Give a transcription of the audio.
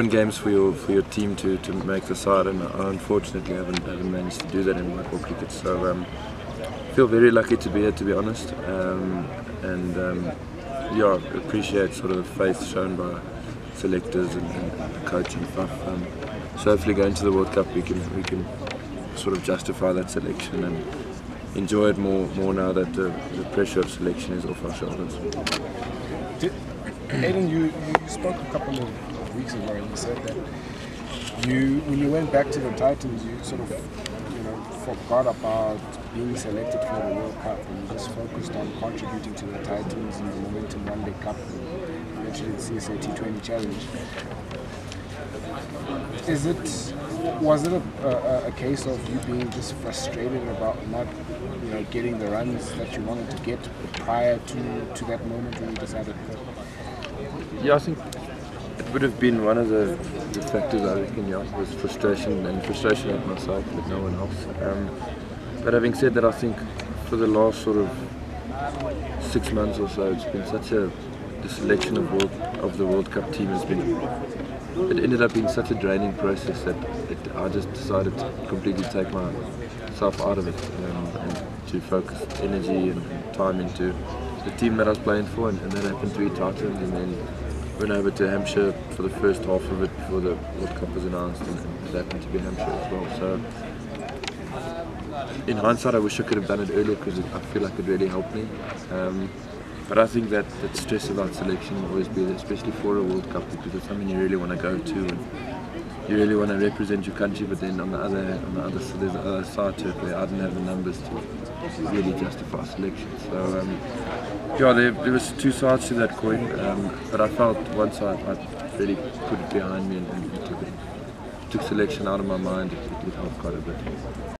win games for your team to make the side, and I unfortunately haven't managed to do that in white ball cricket. So feel very lucky to be here, to be honest, yeah, appreciate sort of the faith shown by selectors and the coach and stuff. So hopefully going to the World Cup we can sort of justify that selection and enjoy it more now that the pressure of selection is off our shoulders. Aiden, you spoke a couple of weeks ago and you said that when you went back to the Titans, you sort of forgot about being selected for the World Cup and you just focused on contributing to the Titans in the Momentum One Day Cup and eventually the CSA T20 Challenge. Was it a case of you being just frustrated about not getting the runs that you wanted to get prior to that moment when you decided to? Yeah, I think it would have been one of the factors, I reckon, was frustration at myself, but no one else. But having said that, I think for the last sort of 6 months or so, it's been the selection of the World Cup team it ended up being such a draining process that I just decided to completely take myself out of it and to focus energy and time into the team that I was playing for, and that happened 3 times, and then went over to Hampshire for the first half of it before the World Cup was announced, and it happened to be Hampshire as well. So in hindsight I wish I could have done it earlier because I feel like it really helped me. But I think that stress about selection will always be there, especially for a World Cup, because it's something you really want to go to and you really want to represent your country. But then on the other side, there's the other side to it where I didn't have the numbers to really justify selection. So yeah, there was 2 sides to that coin. But I felt once I really put it behind me and took selection out of my mind, it helped quite a bit.